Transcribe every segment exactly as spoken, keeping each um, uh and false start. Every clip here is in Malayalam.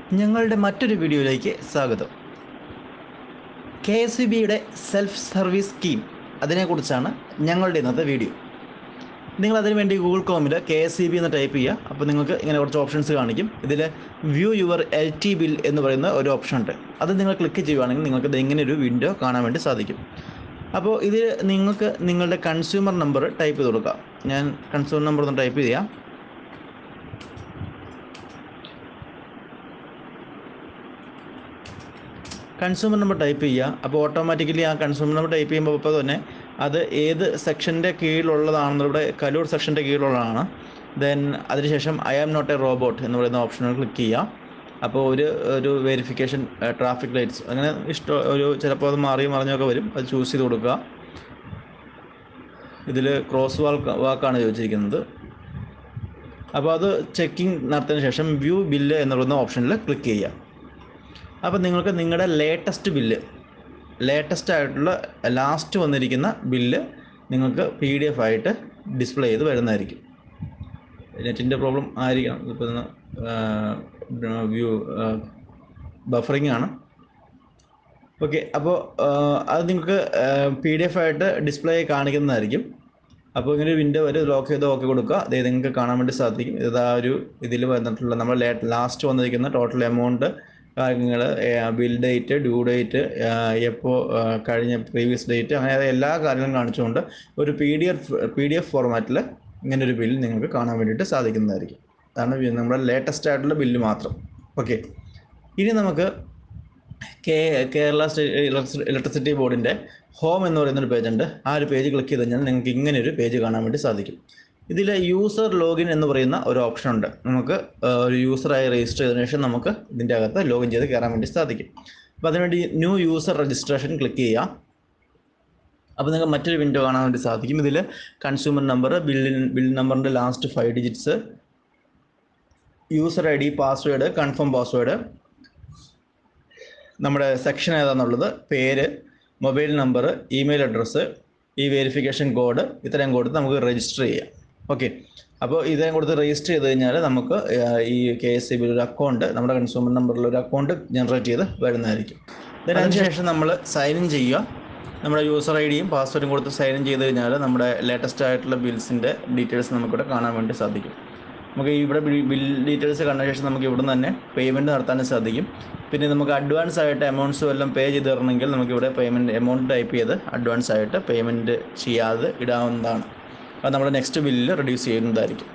ഞങ്ങളുടെ മറ്റൊരു വീഡിയോയിലേക്ക് സ്വാഗതം. കെ എസ് ഇ ബിയുടെ സെൽഫ് സർവീസ് സ്കീം അതിനെക്കുറിച്ചാണ് ഞങ്ങളുടെ ഇന്നത്തെ വീഡിയോ. നിങ്ങൾ അതിനു വേണ്ടി ഗൂഗിൾ ക്രോമിൽ കെ എസ് ഇ ബി എന്ന് ടൈപ്പ് ചെയ്യുക. അപ്പോൾ നിങ്ങൾക്ക് ഇങ്ങനെ കുറച്ച് ഓപ്ഷൻസ് കാണിക്കും. ഇതിൽ view your L T bill എന്ന് പറയുന്ന ഒരു ഓപ്ഷൻ ഉണ്ട്. അത് നിങ്ങൾ ക്ലിക്ക് ചെയ്യുകയാണെങ്കിൽ നിങ്ങൾക്ക് ഇങ്ങനെ ഒരു വിൻഡോ കാണാൻ വേണ്ടി സാധിക്കും. അപ്പോൾ ഇതിൽ നിങ്ങൾക്ക് നിങ്ങളുടെ കൺസ്യൂമർ നമ്പർ ടൈപ്പ് ചെയ്ത് കൊടുക്കാം. ഞാൻ കൺസ്യൂമർ നമ്പർ ഒന്ന് ടൈപ്പ് ചെയ്യാം. കൺസ്യൂമർ നമ്പർ ടൈപ്പ് ചെയ്യുക. അപ്പോൾ ഓട്ടോമാറ്റിക്കലി ആ കൺസ്യൂമർ നമ്പർ ടൈപ്പ് ചെയ്യുമ്പോൾ ഇപ്പോൾ തന്നെ അത് ഏത് സെക്ഷൻ്റെ കീഴിലുള്ളതാണെന്ന് ഇവിടെ കലൂർ സെക്ഷൻ്റെ കീഴിലുള്ളതാണ്. ദെൻ അതിനുശേഷം I am not a robot എന്ന് പറയുന്ന ഓപ്ഷനിൽ ക്ലിക്ക് ചെയ്യുക. അപ്പോൾ ഒരു ഒരു വെരിഫിക്കേഷൻ ട്രാഫിക് ലൈറ്റ്സ് അങ്ങനെ ഇഷ്ടം ഒരു ചിലപ്പോൾ അത് മാറിയും മറിഞ്ഞൊക്കെ വരും. അത് ചൂസ് ചെയ്ത് കൊടുക്കുക. ഇതിൽ ക്രോസ് വാക്ക് വാക്കാണ് ചോദിച്ചിരിക്കുന്നത്. അപ്പോൾ അത് ചെക്കിങ് നടത്തിയതിന് ശേഷം വ്യൂ ബില്ല് എന്ന് പറയുന്ന ഓപ്ഷനിൽ ക്ലിക്ക് ചെയ്യുക. അപ്പോൾ നിങ്ങൾക്ക് നിങ്ങളുടെ ലേറ്റസ്റ്റ് ബില്ല് ലേറ്റസ്റ്റ് ആയിട്ടുള്ള ലാസ്റ്റ് വന്നിരിക്കുന്ന ബില്ല് നിങ്ങൾക്ക് പി ഡി എഫ് ആയിട്ട് ഡിസ്പ്ലേ ചെയ്ത് വരുന്നതായിരിക്കും. നെറ്റിൻ്റെ പ്രോബ്ലം ആയിരിക്കണം. ഇപ്പോൾ വ്യൂ ബഫറിങ് ആണ്. ഓക്കെ, അപ്പോൾ അത് നിങ്ങൾക്ക് പി ഡി എഫ് ആയിട്ട് ഡിസ്പ്ലേ കാണിക്കുന്നതായിരിക്കും. അപ്പോൾ ഇങ്ങനെ ഒരു വിൻഡോ വരും. ലോക്ക് ചെയ്ത് ഓക്കെ കൊടുക്കുക. അതായത് നിങ്ങൾക്ക് കാണാൻ വേണ്ടി സാധിക്കും. ഇത് ആ ഒരു ഇതിൽ വന്നിട്ടുള്ള നമ്മൾ ലാസ്റ്റ് വന്നിരിക്കുന്ന ടോട്ടൽ എമൗണ്ട്, കാര്യങ്ങൾ, ബിൽ ഡേറ്റ്, ഡ്യൂ ഡേറ്റ്, എപ്പോൾ കഴിഞ്ഞ പ്രീവിയസ് ഡേറ്റ്, അങ്ങനെ എല്ലാ കാര്യങ്ങളും കാണിച്ചുകൊണ്ട് ഒരു P D F P D F ഫോർമാറ്റിൽ ഇങ്ങനൊരു ബിൽ നിങ്ങൾക്ക് കാണാൻ വേണ്ടിയിട്ട് സാധിക്കുന്നതായിരിക്കും. അതാണ് നമ്മുടെ ലേറ്റസ്റ്റ് ആയിട്ടുള്ള ബില്ല് മാത്രം. ഓക്കെ, ഇനി നമുക്ക് കേ കേരള സ്റ്റേറ്റ് ഇലക്ട്രിസിറ്റി ബോർഡിൻ്റെ ഹോം എന്ന് പറയുന്നൊരു പേജുണ്ട്. ആ ഒരു പേജ് ക്ലിക്ക് ചെയ്ത് കഴിഞ്ഞാൽ നിങ്ങൾക്ക് ഇങ്ങനെ ഒരു പേജ് കാണാൻ വേണ്ടി സാധിക്കും. ഇതിൽ യൂസർ ലോഗിൻ എന്ന് പറയുന്ന ഒരു ഓപ്ഷൻ ഉണ്ട്. നമുക്ക് ഒരു യൂസറായി രജിസ്റ്റർ ചെയ്തതിനു ശേഷം നമുക്ക് ഇതിൻ്റെ അകത്ത് ലോഗിൻ ചെയ്ത് കയറാൻ വേണ്ടി സാധിക്കും. അപ്പോൾ അതിനുവേണ്ടി ന്യൂ യൂസർ രജിസ്ട്രേഷൻ ക്ലിക്ക് ചെയ്യുക. അപ്പോൾ നിങ്ങൾക്ക് മറ്റൊരു വിൻഡോ കാണാൻ വേണ്ടി സാധിക്കും. ഇതിൽ കൺസ്യൂമർ നമ്പർ, ബില്ലിൻ ബിൽ നമ്പറിൻ്റെ last five digits, user I D, password, confirm password, നമ്മുടെ സെക്ഷൻ ഏതാണെന്നുള്ളത്, പേര്, മൊബൈൽ നമ്പർ, ഇമെയിൽ അഡ്രസ്സ്, ഈ വെരിഫിക്കേഷൻ കോഡ്, ഇത്രയും കൊടുത്ത് നമുക്ക് രജിസ്റ്റർ ചെയ്യാം. ഓക്കെ, അപ്പോൾ ഇത്രയും കൊടുത്ത് രജിസ്റ്റർ ചെയ്ത് കഴിഞ്ഞാൽ നമുക്ക് ഈ കെ എസ് ഇ ബിയിൽ ഒരു അക്കൗണ്ട്, നമ്മുടെ കൺസ്യൂമർ നമ്പറിൽ ഒരു അക്കൗണ്ട് ജനറേറ്റ് ചെയ്ത് വരുന്നതായിരിക്കും. അതിനുശേഷം നമ്മൾ സൈൻ ഇൻ ചെയ്യുക. നമ്മുടെ യൂസർ ഐ ഡിയും പാസ്വേഡും കൊടുത്ത് സൈൻ ഇൻ ചെയ്ത് കഴിഞ്ഞാൽ നമ്മുടെ ലേറ്റസ്റ്റ് ആയിട്ടുള്ള ബിൽസിൻ്റെ ഡീറ്റെയിൽസ് നമുക്കിവിടെ കാണാൻ വേണ്ടി സാധിക്കും. നമുക്ക് ഇവിടെ ബിൽ ഡീറ്റെയിൽസ് കണ്ട ശേഷം നമുക്ക് ഇവിടെ നിന്ന് തന്നെ പേയ്മെൻറ്റ് നടത്താനും സാധിക്കും. പിന്നെ നമുക്ക് അഡ്വാൻസ് ആയിട്ട് എമൗണ്ട്സ് വല്ലതും പേ ചെയ്ത് തരണമെങ്കിൽ നമുക്കിവിടെ പേയ്മെൻറ്റ് എമൗണ്ട് ടൈപ്പ് ചെയ്ത് അഡ്വാൻസ് ആയിട്ട് പേയ്മെൻറ്റ് ചെയ്യാതെ ഇടാവുന്നതാണ്. അത് നമ്മുടെ നെക്സ്റ്റ് ബില്ലിൽ റെഡ്യൂസ് ചെയ്യുന്നതായിരിക്കും.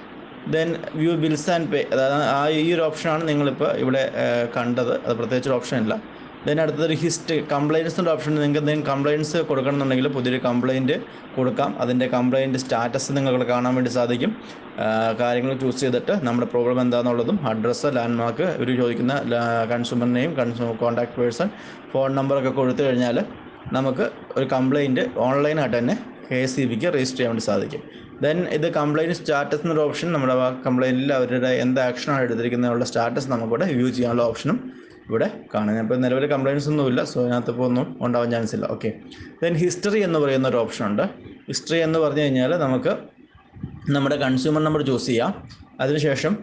Then view bills and pay, അതായത് ആ ഈ ഒരു ഓപ്ഷനാണ് നിങ്ങളിപ്പോൾ ഇവിടെ കണ്ടത്. അത് പ്രത്യേകിച്ചൊരു ഓപ്ഷനില്ല. ദെൻ അടുത്തൊരു ഹിസ്റ്ററി കംപ്ലയിൻസിൻ്റെ ഓപ്ഷൻ. നിങ്ങൾക്ക് എന്തെങ്കിലും കംപ്ലയിൻസ് കൊടുക്കണമെന്നുണ്ടെങ്കിൽ പുതിയൊരു കംപ്ലയിൻറ്റ് കൊടുക്കാം. അതിൻ്റെ കംപ്ലയിൻറ്റ് സ്റ്റാറ്റസ് നിങ്ങൾക്ക് കാണാൻ വേണ്ടി സാധിക്കും. കാര്യങ്ങൾ ചൂസ് ചെയ്തിട്ട് നമ്മുടെ പ്രോബ്ലം എന്താണെന്നുള്ളതും അഡ്രസ്സ്, ലാൻഡ്മാർക്ക്, ഇവർ ചോദിക്കുന്ന consumer name, consumer contact person, phone നമ്പറൊക്കെ കൊടുത്തു കഴിഞ്ഞാൽ നമുക്ക് ഒരു കംപ്ലയിൻറ്റ് ഓൺലൈനായിട്ട് തന്നെ കെ എസ് ഇ ബിക്ക് രജിസ്റ്റർ ചെയ്യാൻ വേണ്ടി സാധിക്കും. ദെൻ ഇത് കംപ്ലയിൻറ്റ് സ്റ്റാറ്റസ് എന്നൊരു ഓപ്ഷൻ. നമ്മുടെ കംപ്ലയിൻറ്റിൽ അവരുടെ എന്ത് ആക്ഷനാണ് എടുത്തിരിക്കുന്നതിനുള്ള സ്റ്റാറ്റസ് നമുക്കിവിടെ വ്യൂ ചെയ്യാനുള്ള ഓപ്ഷനും ഇവിടെ കാണാം. ഇപ്പോൾ നിലവിൽ കംപ്ലയിൻസ് ഒന്നുമില്ല, സോ അതിനകത്ത് ഇപ്പോൾ ഒന്നും ഉണ്ടാവാൻ ചാൻസ് ഇല്ല. ഓക്കെ, ദെൻ ഹിസ്റ്ററി എന്ന് പറയുന്ന ഒരു ഓപ്ഷൻ ഉണ്ട്. ഹിസ്റ്ററി എന്ന് പറഞ്ഞു കഴിഞ്ഞാൽ നമുക്ക് നമ്മുടെ കൺസ്യൂമർ നമ്പർ ചൂസ് ചെയ്യാം. അതിനുശേഷം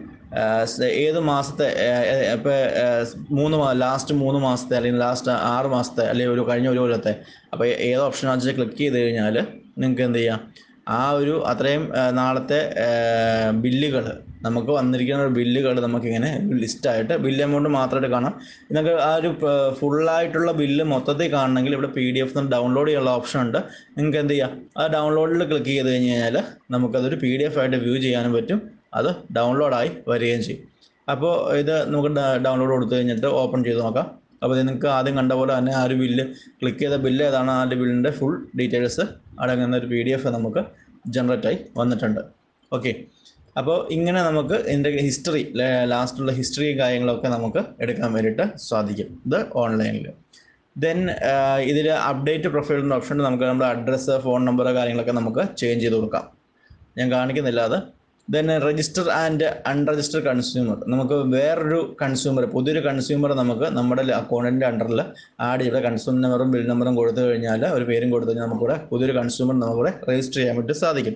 ഏത് മാസത്തെ, ഇപ്പോൾ മൂന്ന് ലാസ്റ്റ് മൂന്ന് മാസത്തെ അല്ലെങ്കിൽ ലാസ്റ്റ് ആറ് മാസത്തെ അല്ലെങ്കിൽ ഒരു കഴിഞ്ഞ ഒരു കൊല്ലത്തെ, അപ്പോൾ ഏത് ഓപ്ഷനാണെന്ന് വെച്ചാൽ ക്ലിക്ക് ചെയ്ത് കഴിഞ്ഞാൽ നിങ്ങൾക്ക് എന്ത് ചെയ്യാം, ആ ഒരു അത്രയും നാളത്തെ ബില്ലുകൾ, നമുക്ക് വന്നിരിക്കുന്ന ബില്ലുകൾ നമുക്കിങ്ങനെ ലിസ്റ്റായിട്ട് ബില്ല് എമൗണ്ട് മാത്രമായിട്ട് കാണാം. നിങ്ങൾക്ക് ആ ഒരു ഫുള്ളായിട്ടുള്ള ബില്ല് മൊത്തത്തിൽ കാണണമെങ്കിൽ ഇവിടെ പി ഡി എഫ് ഡൗൺലോഡ് ചെയ്യാനുള്ള ഓപ്ഷൻ ഉണ്ട്. നിങ്ങൾക്ക് എന്ത് ചെയ്യാം, ആ ഡൗൺലോഡിൽ ക്ലിക്ക് ചെയ്ത് കഴിഞ്ഞ് കഴിഞ്ഞാൽ നമുക്കതൊരു പി ഡി എഫ് ആയിട്ട് വ്യൂ ചെയ്യാനും പറ്റും. അത് ഡൗൺലോഡായി വരികയും ചെയ്യും. അപ്പോൾ ഇത് നമുക്ക് ഡൗൺലോഡ് കൊടുത്തു കഴിഞ്ഞിട്ട് ഓപ്പൺ ചെയ്ത് നോക്കാം. അപ്പോൾ നിങ്ങൾക്ക് ആദ്യം കണ്ട പോലെ തന്നെ ആ ഒരു ബില്ല് ക്ലിക്ക് ചെയ്ത ബില്ല് ഏതാണ്, ആ ഒരു ബില്ലിൻ്റെ ഫുൾ ഡീറ്റെയിൽസ് അടങ്ങുന്ന ഒരു പി ഡി എഫ് നമുക്ക് ജനറേറ്റായി വന്നിട്ടുണ്ട്. ഓക്കെ, അപ്പോൾ ഇങ്ങനെ നമുക്ക് ഇതിൻ്റെ ഹിസ്റ്ററി, ലാസ്റ്റുള്ള ഹിസ്റ്ററി കാര്യങ്ങളൊക്കെ നമുക്ക് എടുക്കാൻ വേണ്ടിയിട്ട് സാധിക്കും ഇത് ഓൺലൈനിൽ. ദെൻ ഇതിൽ അപ്ഡേറ്റ് പ്രൊഫൈലിൻ്റെ ഓപ്ഷൻ. നമുക്ക് നമ്മുടെ അഡ്രസ്സ്, ഫോൺ നമ്പർ കാര്യങ്ങളൊക്കെ നമുക്ക് ചേഞ്ച് ചെയ്ത് കൊടുക്കാം. ഞാൻ കാണിക്കുന്നില്ല അത്. Then register and unregistered consumer. നമുക്ക് വേറൊരു കൺസ്യൂമർ, പുതിയൊരു കൺസ്യൂമർ നമുക്ക് നമ്മുടെ അക്കൗണ്ടിൻ്റെ അണ്ടറിൽ ആഡ് ചെയ്ത കൺസ്യൂമർ നമ്പറും ബിൽ നമ്പറും കൊടുത്തു കഴിഞ്ഞാൽ, ഒരു പേരും കൊടുത്തു കഴിഞ്ഞാൽ നമുക്കിവിടെ പുതിയൊരു കൺസ്യൂമർ നമുക്കിവിടെ രജിസ്റ്റർ ചെയ്യാൻ വേണ്ടി സാധിക്കും.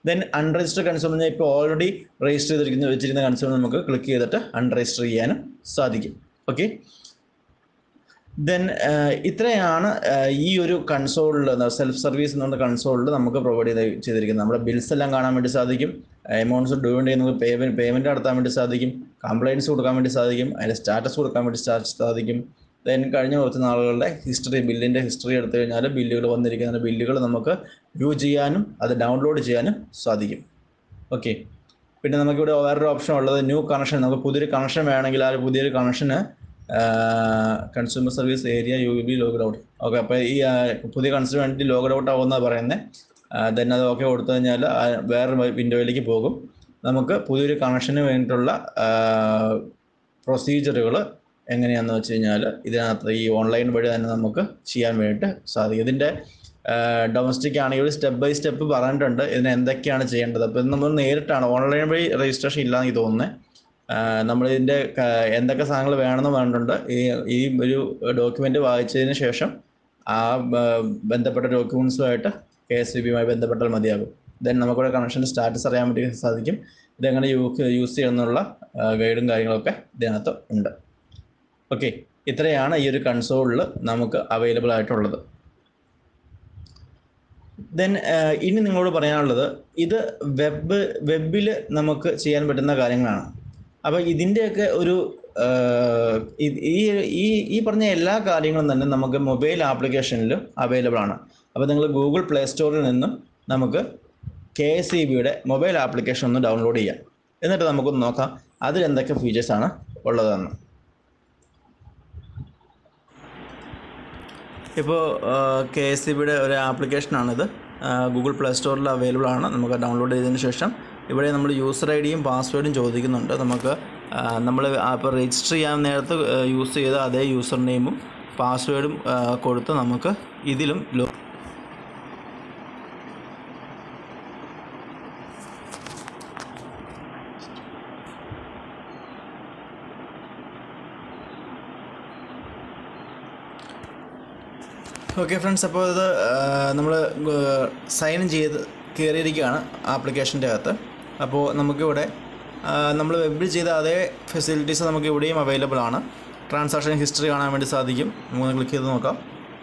ദെൻ അൺരജിസ്റ്റർ കൺസ്യൂമർ ഇപ്പോൾ ഓൾറെഡി രജിസ്റ്റർ ചെയ്തിരിക്കുന്ന വെച്ചിരിക്കുന്ന കൺസ്യൂമർ നമുക്ക് ക്ലിക്ക് ചെയ്തിട്ട് അൺരജിസ്റ്റർ ചെയ്യാനും സാധിക്കും. ഓക്കെ, ദെൻ ഇത്രയാണ് ഈ ഒരു കൺസോളിൽ സെൽഫ് സർവീസ് എന്നുള്ള കൺസോളിൽ നമുക്ക് പ്രൊവൈഡ് ചെയ്ത് ചെയ്തിരിക്കുന്നത്. നമ്മുടെ ബിൽസ് എല്ലാം കാണാൻ വേണ്ടി സാധിക്കും, എമൗണ്ട്സ് ഡ്യൂ ചെയ്യുന്നത് പേയ്മെൻറ്റ് പേയ്മെൻറ്റ് നടത്താൻ വേണ്ടി സാധിക്കും, കംപ്ലയിൻറ്റ്സ് കൊടുക്കാൻ വേണ്ടി സാധിക്കും, അതിൻ്റെ സ്റ്റാറ്റസ് കൊടുക്കാൻ വേണ്ടി സാധിക്കും. ദെൻ കഴിഞ്ഞ കുറച്ച് നാളുകളുടെ ഹിസ്റ്ററി, ബില്ലിൻ്റെ ഹിസ്റ്ററി എടുത്തു കഴിഞ്ഞാൽ ബില്ലുകൾ വന്നിരിക്കുന്ന ബില്ലുകൾ നമുക്ക് വ്യൂ ചെയ്യാനും അത് ഡൗൺലോഡ് ചെയ്യാനും സാധിക്കും. ഓക്കെ, പിന്നെ നമുക്കിവിടെ വേറൊരു ഓപ്ഷൻ ഉള്ളത് ന്യൂ കണക്ഷൻ. നമുക്ക് പുതിയൊരു കണക്ഷൻ വേണമെങ്കിൽ ആ പുതിയൊരു കണക്ഷന് consumer service area you be logged out. Okay, അപ്പോൾ ഈ പുതിയ കൺസ്യൂമർ വേണ്ടി ലോഗഡ് ഔട്ട് ആവുമെന്നാണ് പറയുന്നത്. ദെൻ അത് ഓക്കെ കൊടുത്തു കഴിഞ്ഞാൽ വേറെ വിൻഡോയിലേക്ക് പോകും. നമുക്ക് പുതിയൊരു കണക്ഷന് വേണ്ടിയിട്ടുള്ള പ്രൊസീജിയറുകൾ എങ്ങനെയാണെന്ന് വെച്ച് കഴിഞ്ഞാൽ ഇതിനകത്ത് ഈ ഓൺലൈൻ വഴി തന്നെ നമുക്ക് ചെയ്യാൻ വേണ്ടിയിട്ട് സാധിക്കും. ഇതിൻ്റെ ഡൊമസ്റ്റിക് ആണെങ്കിൽ സ്റ്റെപ്പ് ബൈ സ്റ്റെപ്പ് പറഞ്ഞിട്ടുണ്ട് ഇതിന് എന്തൊക്കെയാണ് ചെയ്യേണ്ടത്. അപ്പോൾ ഇത് നമ്മൾ നേരിട്ടാണ്, ഓൺലൈൻ വഴി രജിസ്ട്രേഷൻ ഇല്ലാന്ന് എനിക്ക് തോന്നുന്നത്. നമ്മളിതിൻ്റെ എന്തൊക്കെ സാധനങ്ങൾ വേണമെന്ന് പറഞ്ഞിട്ടുണ്ട്. ഈ ഈ ഒരു ഡോക്യുമെൻ്റ് വായിച്ചതിന് ശേഷം ആ ബന്ധപ്പെട്ട ഡോക്യുമെൻറ്റ്സുമായിട്ട് കെ എസ് ഇ ബിയുമായി ബന്ധപ്പെട്ടാൽ മതിയാകും. ദെൻ നമുക്കിവിടെ കണക്ഷൻ്റെ സ്റ്റാറ്റസ് അറിയാൻ വേണ്ടി സാധിക്കും. ഇതെങ്ങനെ യൂസ് യൂസ് ചെയ്യുന്നുള്ള ഗൈഡും കാര്യങ്ങളൊക്കെ ഇതിനകത്ത് ഉണ്ട്. ഓക്കെ, ഇത്രയാണ് ഈ ഒരു കൺസോളിൽ നമുക്ക് അവൈലബിൾ ആയിട്ടുള്ളത്. ദെൻ ഇനി നിങ്ങളോട് പറയാനുള്ളത് ഇത് വെബ് വെബിൽ നമുക്ക് ചെയ്യാൻ പറ്റുന്ന കാര്യങ്ങളാണ്. അപ്പോൾ ഇതിൻ്റെയൊക്കെ ഒരു ഈ ഈ ഈ പറഞ്ഞ എല്ലാ കാര്യങ്ങളും തന്നെ നമുക്ക് മൊബൈൽ ആപ്ലിക്കേഷനിലും അവൈലബിൾ ആണ്. അപ്പോൾ നിങ്ങൾ ഗൂഗിൾ പ്ലേ സ്റ്റോറിൽ നിന്നും നമുക്ക് കെ എസ് ഇ ബിയുടെ മൊബൈൽ ആപ്ലിക്കേഷൻ ഒന്ന് ഡൗൺലോഡ് ചെയ്യാം. എന്നിട്ട് നമുക്കൊന്ന് നോക്കാം അതിൽ എന്തൊക്കെ ഫീച്ചേഴ്സാണ് ഉള്ളതെന്ന്. ഇപ്പോൾ കെ എസ് ഇ ബിയുടെ ഒരു ആപ്ലിക്കേഷനാണിത്. ഗൂഗിൾ പ്ലേ സ്റ്റോറിൽ അവൈലബിൾ ആണ്. നമുക്ക് ഡൗൺലോഡ് ചെയ്തതിന് ശേഷം ഇവിടെ നമ്മൾ യൂസർ ഐ ഡിയും പാസ്വേഡും ചോദിക്കുന്നുണ്ട്. നമുക്ക് നമ്മൾ ഇപ്പോൾ രജിസ്റ്റർ ചെയ്യാൻ നേരത്ത് യൂസ് ചെയ്ത അതേ യൂസർ നെയിമും പാസ്വേഡും കൊടുത്ത് നമുക്ക് ഇതിലും ലോ ഓക്കെ ഫ്രണ്ട്സ്, അപ്പോൾ ഇത് നമ്മൾ സൈൻ ഇൻ ചെയ്ത് കയറിയിരിക്കുകയാണ് ആപ്ലിക്കേഷൻ്റെ അകത്ത്. അപ്പോൾ നമുക്കിവിടെ നമ്മൾ വെബിൽ ചെയ്ത അതേ ഫെസിലിറ്റീസ് നമുക്ക് ഇവിടെയും അവൈലബിൾ ആണ്. ട്രാൻസാക്ഷൻ ഹിസ്റ്ററി കാണാൻ വേണ്ടി സാധിക്കും. മൂന്ന് ക്ലിക്ക് ചെയ്ത് നോക്കാം.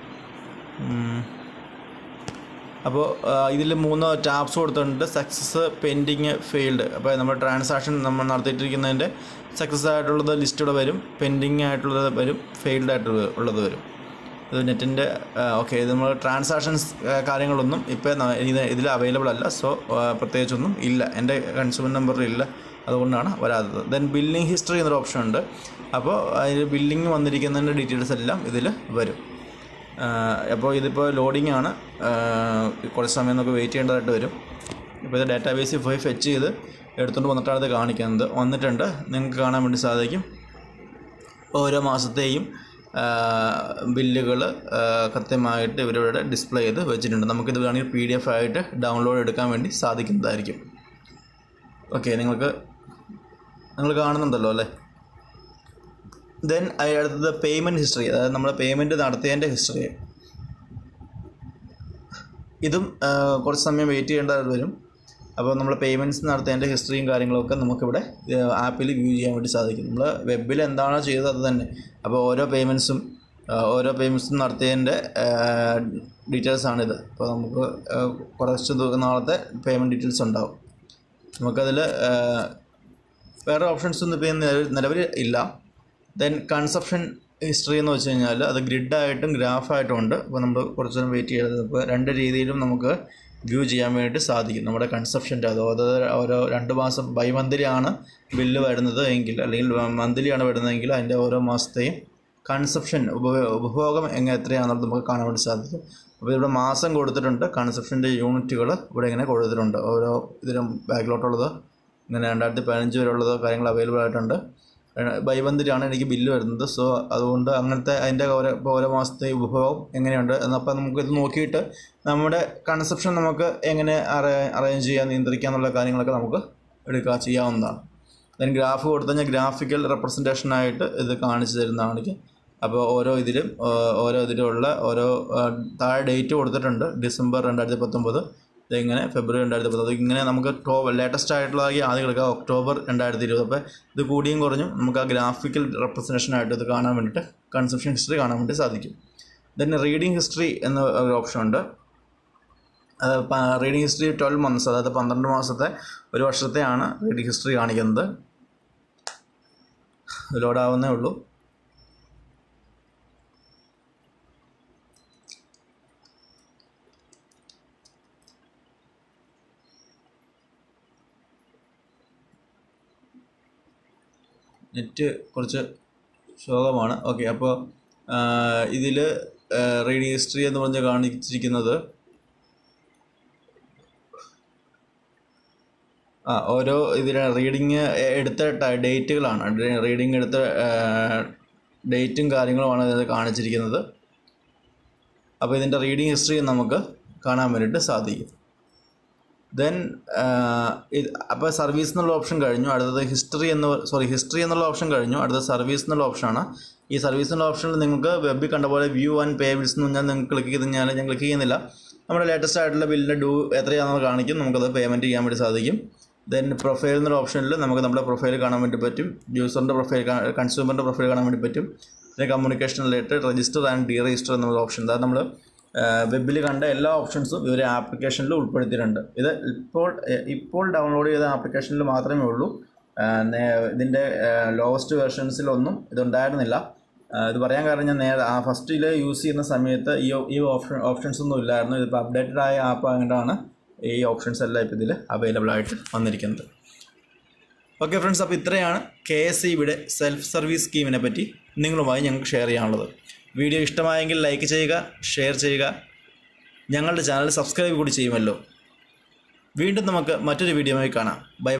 അപ്പോൾ ഇതിൽ മൂന്ന് ടാബ്സ് കൊടുത്തിട്ടുണ്ട്. Success, pending, failed. അപ്പോൾ നമ്മൾ ട്രാൻസാക്ഷൻ നമ്മൾ നടത്തിയിട്ടിരിക്കുന്നതിൻ്റെ സക്സസ് ആയിട്ടുള്ളത് ലിസ്റ്റ് ഇവിടെ വരും, പെൻഡിങ് ആയിട്ടുള്ളത് വരും, ഫെയിൽഡ് ആയിട്ടുള്ളത് ഉള്ളത് വരും. ഇത് നെറ്റിൻ്റെ ഓക്കെ, ഇത് നമ്മൾ ട്രാൻസാക്ഷൻസ് കാര്യങ്ങളൊന്നും ഇപ്പോൾ ഇത് ഇതിൽ അവൈലബിൾ അല്ല. സോ പ്രത്യേകിച്ചൊന്നും ഇല്ല, എൻ്റെ കൺസ്യൂമർ നമ്പറിൽ ഇല്ല, അതുകൊണ്ടാണ് വരാത്തത്. ദെൻ ബില്ലിംഗ് ഹിസ്റ്ററി എന്നൊരു ഓപ്ഷൻ ഉണ്ട്. അപ്പോൾ അതിൽ ബില്ലിംഗ് വന്നിരിക്കുന്നതിൻ്റെ ഡീറ്റെയിൽസ് എല്ലാം ഇതിൽ വരും. അപ്പോൾ ഇതിപ്പോൾ ലോഡിംഗ് ആണ്, കുറച്ച് സമയം നമുക്ക് വെയിറ്റ് ചെയ്യേണ്ടതായിട്ട് വരും. ഇപ്പോൾ ഇത് ഡാറ്റാബേസിൽ പോയി ഫെച്ച് ചെയ്ത് എടുത്തുകൊണ്ട് വന്നിട്ടാണ് ഇത് കാണിക്കുന്നത്. വന്നിട്ടുണ്ട്, നിങ്ങൾക്ക് കാണാൻ വേണ്ടി സാധിക്കും. ഓരോ മാസത്തെയും ബില്ലുകൾ കൃത്യമായിട്ട് ഇവരിവിടെ ഡിസ്പ്ലേ ചെയ്ത് വെച്ചിട്ടുണ്ട്. നമുക്കിത് വേണമെങ്കിൽ പി ഡി എഫ് ആയിട്ട് ഡൗൺലോഡ് എടുക്കാൻ വേണ്ടി സാധിക്കുന്നതായിരിക്കും. ഓക്കെ, നിങ്ങൾക്ക് നിങ്ങൾ കാണുന്നുണ്ടല്ലോ അല്ലേ. ദെൻ അടുത്തത് പേയ്മെൻറ്റ് ഹിസ്റ്ററി, അതായത് നമ്മൾ പേയ്മെൻറ്റ് നടത്തിയതിൻ്റെ ഹിസ്റ്ററി. ഇതും കുറച്ച് സമയം വെയിറ്റ് ചെയ്യേണ്ടതായിട്ട് വരും. അപ്പോൾ നമ്മൾ പേയ്മെൻറ്റ്സ് നടത്തിയതിൻ്റെ ഹിസ്റ്ററിയും കാര്യങ്ങളൊക്കെ നമുക്കിവിടെ ആപ്പിൽ വ്യൂ ചെയ്യാൻ വേണ്ടി സാധിക്കും. നമ്മൾ വെബിൽ എന്താണോ ചെയ്തത് അത് തന്നെ. അപ്പോൾ ഓരോ പേയ്മെൻറ്റ്സും ഓരോ പേയ്മെൻറ്റ്സും നടത്തിയതിൻ്റെ ഡീറ്റെയിൽസാണിത്. അപ്പോൾ നമുക്ക് കുറച്ച് നാളത്തെ പേയ്മെൻറ്റ് ഡീറ്റെയിൽസ് ഉണ്ടാവും. നമുക്കതിൽ വേറെ ഓപ്ഷൻസൊന്നും ഇപ്പോൾ നിലവിൽ ഇല്ല. ദെൻ കൺസപ്ഷൻ ഹിസ്റ്ററി എന്ന് വെച്ച് കഴിഞ്ഞാൽ അത് ഗ്രിഡായിട്ടും ഗ്രാഫായിട്ടും ഉണ്ട്. അപ്പോൾ നമ്മൾ കുറച്ച് നേരം വെയിറ്റ് ചെയ്തത് ഇപ്പോൾ രണ്ട് രീതിയിലും നമുക്ക് വ്യൂ ചെയ്യാൻ വേണ്ടി സാധിക്കും. നമ്മുടെ കൺസപ്ഷൻ്റെ അതോ അത് ഓരോ രണ്ട് മാസം ബൈ മന്ത്ലി ആണ് ബില്ല് വരുന്നത് എങ്കിൽ, അല്ലെങ്കിൽ മന്ത്ലി ആണ് വരുന്നതെങ്കിൽ അതിൻ്റെ ഓരോ മാസത്തെയും കൺസപ്ഷൻ ഉപഭോഗ ഉപഭോഗം എങ്ങനെ എത്രയാണെന്നുള്ളത് നമുക്ക് കാണാൻ വേണ്ടി സാധിക്കും. അപ്പോൾ ഇവിടെ മാസം കൊടുത്തിട്ടുണ്ട്, കൺസപ്ഷൻ്റെ യൂണിറ്റുകൾ ഇവിടെ ഇങ്ങനെ കൊടുത്തിട്ടുണ്ട്. ഓരോ ഇതിലും ബാക്കിലോട്ടുള്ളത് ഇങ്ങനെ രണ്ടായിരത്തി പതിനഞ്ച് വരെയുള്ളത് കാര്യങ്ങൾ അവൈലബിൾ ആയിട്ടുണ്ട്. ബൈ മന്തിലാണ് എനിക്ക് ബില്ല് വരുന്നത്. സോ അതുകൊണ്ട് അങ്ങനത്തെ അതിൻ്റെ ഓരോ ഓരോ മാസത്തെ ഉപഭോഗം എങ്ങനെയുണ്ട് എന്നപ്പോൾ നമുക്കിത് നോക്കിയിട്ട് നമ്മുടെ കൺസപ്ഷൻ നമുക്ക് എങ്ങനെ അറേഞ്ച് ചെയ്യാൻ നിയന്ത്രിക്കുക എന്നുള്ള കാര്യങ്ങളൊക്കെ നമുക്ക് എടുക്കുക ചെയ്യാവുന്നതാണ്. അതിന് ഗ്രാഫ് കൊടുത്തു കഴിഞ്ഞാൽ ഗ്രാഫിക്കൽ റെപ്രസെൻറ്റേഷനായിട്ട് ഇത് കാണിച്ചു തരുന്നതാണ്. അപ്പോൾ ഓരോ ഇതിലും ഓരോ ഇതിലുള്ള ഓരോ താഴെ ഡേറ്റ് കൊടുത്തിട്ടുണ്ട്. ഡിസംബർ രണ്ടായിരത്തി പത്തൊമ്പത് ഇതെങ്ങനെ ഫെബ്രുവരി രണ്ടായിരത്തി പത്തൊമ്പത് ഇങ്ങനെ നമുക്ക് ഒക്ടോബർ ലേറ്റസ്റ്റ് ആയിട്ടുള്ളതായി ആദ്യം എടുക്കുക ഒക്ടോബർ രണ്ടായിരത്തി ഇരുപത്. അപ്പോൾ ഇത് കൂടിയും കുറഞ്ഞും നമുക്ക് ആ ഗ്രാഫിക്കൽ റെപ്രസെൻറ്റേഷനായിട്ട് ഇത് കാണാൻ വേണ്ടിയിട്ട് കൺസംഷൻ ഹിസ്റ്ററി കാണാൻ വേണ്ടി സാധിക്കും. ദെൻ റീഡിംഗ് ഹിസ്റ്ററി എന്ന ഒരു ഓപ്ഷൻ ഉണ്ട്. അത് റീഡിംഗ് ഹിസ്റ്ററി ട്വൽവ് മന്ത്സ്, അതായത് പന്ത്രണ്ട് മാസത്തെ ഒരു വർഷത്തെയാണ് റീഡിംഗ് ഹിസ്റ്ററി കാണിക്കുന്നത്. ലോഡാവുന്നേ ഉള്ളൂ. നെറ്റ് കുറച്ച് ശോകമാണ്. ഓക്കെ, അപ്പോൾ ഇതിൽ റീഡിംഗ് ഹിസ്റ്ററി എന്ന് പറഞ്ഞ് കാണിച്ചിരിക്കുന്നത് ആ ഓരോ ഇതിൽ റീഡിങ് എടുത്ത ഡേറ്റുകളാണ്. റീഡിങ് എടുത്ത ഡേറ്റും കാര്യങ്ങളുമാണ് ഇത് കാണിച്ചിരിക്കുന്നത്. അപ്പോൾ ഇതിൻ്റെ റീഡിംഗ് ഹിസ്റ്ററി നമുക്ക് കാണാൻ വേണ്ടിയിട്ട് സാധിക്കും. ദെൻ ഇത് അപ്പോൾ സർവീസ് എന്നുള്ള ഓപ്ഷൻ കഴിഞ്ഞു. അടുത്തത് ഹിസ്റ്ററി എന്ന് സോറി ഹിസ്റ്ററി എന്നുള്ള ഓപ്ഷൻ കഴിഞ്ഞു. അടുത്തത് സർവീസ് എന്നുള്ള ഓപ്ഷനാണ്. ഈ സർവീസ് എന്നുള്ള ഓപ്ഷനിൽ നിങ്ങൾക്ക് വെബിൽ കണ്ട പോലെ വ്യൂ ആൻഡ് പേ ബിൽസ് എന്ന് പറഞ്ഞാൽ നിങ്ങൾക്ക് ക്ലിക്ക് ചെയ്ത് കഴിഞ്ഞാൽ ഞാൻ ക്ലിക്ക് ചെയ്യുന്നില്ല. നമ്മുടെ ലേറ്റസ്റ്റ് ആയിട്ടുള്ള ബില്ലിൻ്റെ ഡ്യൂ എത്രയാണെന്ന് കാണിക്കും. നമുക്കത് പേയ്മെൻറ്റ് ചെയ്യാൻ വേണ്ടി സാധിക്കും. ദെൻ പ്രൊഫൈൽ എന്നുള്ള ഓപ്ഷനിൽ നമുക്ക് നമ്മുടെ പ്രൊഫൈൽ കാണാൻ വേണ്ടി പറ്റും. യൂസറിൻ്റെ പ്രൊഫൈൽ, കൺസ്യൂമറിൻ്റെ പ്രൊഫൈൽ കാണാൻ വേണ്ടി പറ്റും. പിന്നെ communication related register and deregister എന്നുള്ള ഓപ്ഷൻ, അതായത് നമ്മൾ വെബിൽ കണ്ട എല്ലാ ഓപ്ഷൻസും ഈ ഒരു ആപ്ലിക്കേഷനിൽ ഉൾപ്പെടുത്തിയിട്ടുണ്ട്. ഇത് ഇപ്പോൾ ഇപ്പോൾ ഡൗൺലോഡ് ചെയ്ത ആപ്ലിക്കേഷനിൽ മാത്രമേ ഉള്ളൂ. ഇതിൻ്റെ ലോവസ്റ്റ് വേർഷൻസിലൊന്നും ഇതുണ്ടായിരുന്നില്ല. ഇത് പറയാൻ കാരണം ഞാൻ നേരെ ആ ഫസ്റ്റിൽ യൂസ് ചെയ്യുന്ന സമയത്ത് ഈ ഈ ഓപ്ഷൻ ഓപ്ഷൻസ് ഒന്നും ഇല്ലായിരുന്നു. ഇതിപ്പോൾ അപ്ഡേറ്റഡ് ആയ ആപ്പ് ആയതുകൊണ്ടാണ് ഈ ഓപ്ഷൻസ് എല്ലാം ഇപ്പോൾ ഇതിൽ അവൈലബിൾ ആയിട്ട് വന്നിരിക്കുന്നത്. ഓക്കെ ഫ്രണ്ട്സ്, അപ്പോൾ ഇത്രയാണ് കെ എസ് ഇ ബിയുടെ സെൽഫ് സർവീസ് സ്കീമിനെ പറ്റി നിങ്ങളുമായി ഞങ്ങൾക്ക് ഷെയർ ചെയ്യാനുള്ളത്. വീഡിയോ ഇഷ്ടമായെങ്കിൽ ലൈക്ക് ചെയ്യുക, ഷെയർ ചെയ്യുക, ഞങ്ങളുടെ ചാനൽ സബ്സ്ക്രൈബ് കൂടി ചെയ്യുമല്ലോ. വീണ്ടും നമുക്ക് മറ്റൊരു വീഡിയോയുമായി കാണാം. ബൈ.